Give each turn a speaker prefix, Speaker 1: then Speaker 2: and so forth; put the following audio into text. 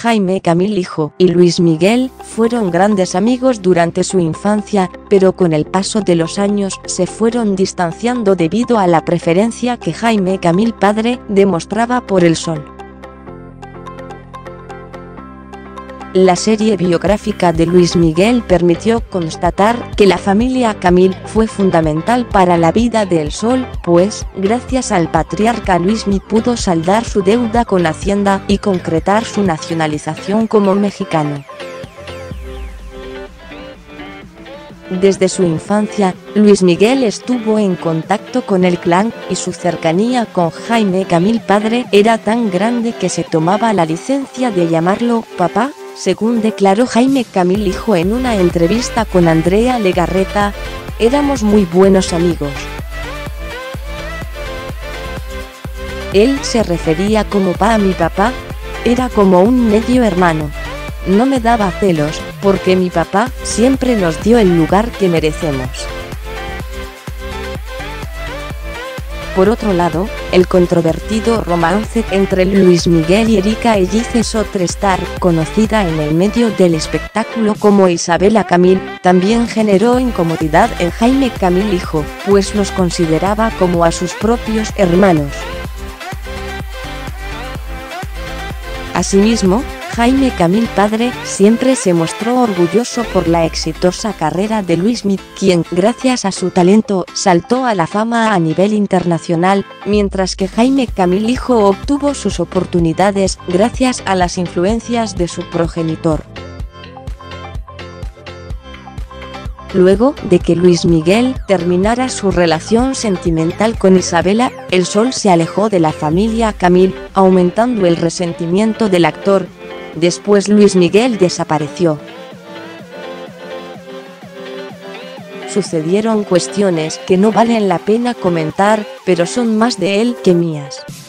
Speaker 1: Jaime Camil hijo y Luis Miguel fueron grandes amigos durante su infancia, pero con el paso de los años se fueron distanciando debido a la preferencia que Jaime Camil padre demostraba por el sol. La serie biográfica de Luis Miguel permitió constatar que la familia Camil fue fundamental para la vida de El Sol, pues, gracias al patriarca Luismi pudo saldar su deuda con Hacienda y concretar su nacionalización como mexicano. Desde su infancia, Luis Miguel estuvo en contacto con el clan, y su cercanía con Jaime Camil padre era tan grande que se tomaba la licencia de llamarlo papá, según declaró Jaime Camil hijo en una entrevista con Andrea Legarreta. Éramos muy buenos amigos. Él se refería como pa a mi papá, era como un medio hermano. No me daba celos, porque mi papá siempre nos dio el lugar que merecemos. Por otro lado, el controvertido romance entre Luis Miguel y Erika Ellis Sotrestar, conocida en el medio del espectáculo como Isabela Camil, también generó incomodidad en Jaime Camil hijo, pues los consideraba como a sus propios hermanos. Asimismo, Jaime Camil padre siempre se mostró orgulloso por la exitosa carrera de Luismi, quien gracias a su talento saltó a la fama a nivel internacional, mientras que Jaime Camil hijo obtuvo sus oportunidades gracias a las influencias de su progenitor. Luego de que Luis Miguel terminara su relación sentimental con Isabela, El Sol se alejó de la familia Camil, aumentando el resentimiento del actor. Después Luis Miguel desapareció. Sucedieron cuestiones que no valen la pena comentar, pero son más de él que mías.